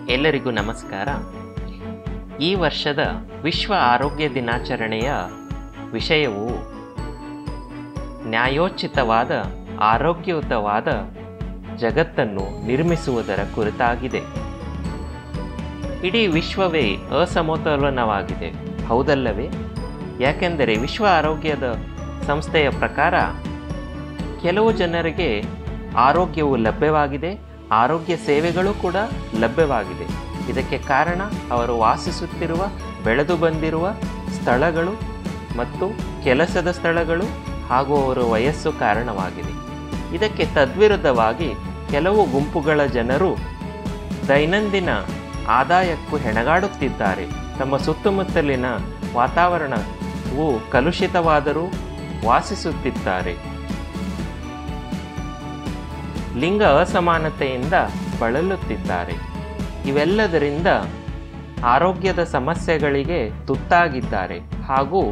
ಎಲ್ಲರಿಗೂ ನಮಸ್ಕಾರ. ಈ ವರ್ಷದ ವಿಶ್ವ ಆರೋಗ್ಯ ದಿನಾಚರಣೆಯ ವಿಷಯವು ನ್ಯಾಯೋಚಿತವಾದ ಆರೋಗ್ಯಯುತವಾದ ಜಗತ್ತನ್ನು ನಿರ್ಮಿಸುವುದರ ಕುರಿತಾಗಿದೆ. ಇಡೀ ವಿಶ್ವವೇ ಅಸಮತೋಲನವಾಗಿದೆ, ಹೌದಲ್ಲವೇ? ಯಾಕೆಂದರೆ ವಿಶ್ವ ಆರೋಗ್ಯದ ಸಂಸ್ಥೆಯ ಪ್ರಕಾರ ಕೆಲವು ಜನರಿಗೆ ಆರೋಗ್ಯವು ಲಭ್ಯವಾಗಿದೆ, ಆರೋಗ್ಯ ಸೇವೆಗಳು ಕೂಡ ಲಭ್ಯವಾಗಿದೆ. ಇದಕ್ಕೆ ಕಾರಣ ಅವರು ವಾಸಿಸುತ್ತಿರುವ, ಬೆಳೆದು ಬಂದಿರುವ ಸ್ಥಳಗಳು ಮತ್ತು ಕೆಲಸದ ಸ್ಥಳಗಳು ಹಾಗೂ ಅವರ ವಯಸ್ಸು ಕಾರಣವಾಗಿದೆ. ಇದಕ್ಕೆ ತದ್ವಿರುದ್ಧವಾಗಿ ಕೆಲವು ಗುಂಪುಗಳ ಜನರು ದೈನಂದಿನ ಆದಾಯಕ್ಕೂ ಹೆಣಗಾಡುತ್ತಿದ್ದಾರೆ. ತಮ್ಮ ಸುತ್ತಮುತ್ತಲಿನ ವಾತಾವರಣವು ಕಲುಷಿತವಾದರೂ ವಾಸಿಸುತ್ತಿದ್ದಾರೆ. ಲಿಂಗ ಅಸಮಾನತೆಯಿಂದ ಬಳಲುತ್ತಿದ್ದಾರೆ. ಇವೆಲ್ಲದರಿಂದ ಆರೋಗ್ಯದ ಸಮಸ್ಯೆಗಳಿಗೆ ತುತ್ತಾಗಿದ್ದಾರೆ ಹಾಗೂ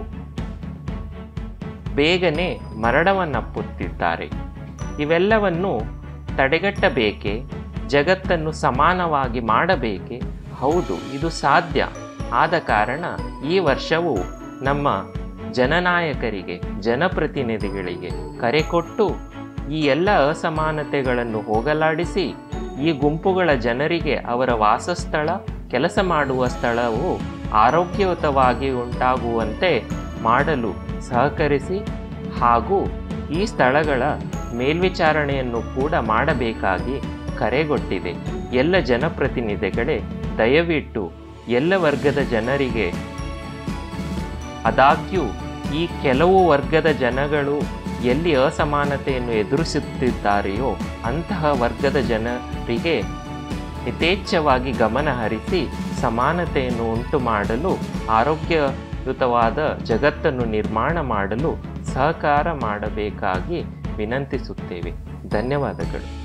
ಬೇಗನೆ ಮರಣವನ್ನಪ್ಪುತ್ತಿದ್ದಾರೆ. ಇವೆಲ್ಲವನ್ನು ತಡೆಗಟ್ಟಬೇಕೇ? ಜಗತ್ತನ್ನು ಸಮಾನವಾಗಿ ಮಾಡಬೇಕೇ? ಹೌದು, ಇದು ಸಾಧ್ಯ. ಆದ ಕಾರಣ ಈ ವರ್ಷವು ನಮ್ಮ ಜನನಾಯಕರಿಗೆ, ಜನಪ್ರತಿನಿಧಿಗಳಿಗೆ ಕರೆ ಕೊಟ್ಟು ಈ ಎಲ್ಲ ಅಸಮಾನತೆಗಳನ್ನು ಹೋಗಲಾಡಿಸಿ ಈ ಗುಂಪುಗಳ ಜನರಿಗೆ ಅವರ ವಾಸಸ್ಥಳ, ಕೆಲಸ ಮಾಡುವ ಸ್ಥಳವು ಆರೋಗ್ಯಯುತವಾಗಿ ಉಂಟಾಗುವಂತೆ ಮಾಡಲು ಸಹಕರಿಸಿ ಹಾಗೂ ಈ ಸ್ಥಳಗಳ ಮೇಲ್ವಿಚಾರಣೆಯನ್ನು ಕೂಡ ಮಾಡಬೇಕಾಗಿ ಕರೆಗೊಟ್ಟಿದೆ. ಎಲ್ಲ ಜನಪ್ರತಿನಿಧಿಗಳೇ ದಯವಿಟ್ಟು ಎಲ್ಲ ವರ್ಗದ ಜನರಿಗೆ, ಆದಾಗ್ಯೂ ಈ ಕೆಲವು ವರ್ಗದ ಜನಗಳು ಎಲ್ಲಿ ಅಸಮಾನತೆಯನ್ನು ಎದುರಿಸುತ್ತಿದ್ದಾರೆಯೋ ಅಂತಹ ವರ್ಗದ ಜನರಿಗೆ ಯಥೇಚ್ಛವಾಗಿ ಗಮನ ಹರಿಸಿ ಸಮಾನತೆಯನ್ನು ಉಂಟು ಮಾಡಲು, ಆರೋಗ್ಯಯುತವಾದ ಜಗತ್ತನ್ನು ನಿರ್ಮಾಣ ಮಾಡಲು ಸಹಕಾರ ಮಾಡಬೇಕಾಗಿ ವಿನಂತಿಸುತ್ತೇವೆ. ಧನ್ಯವಾದಗಳು.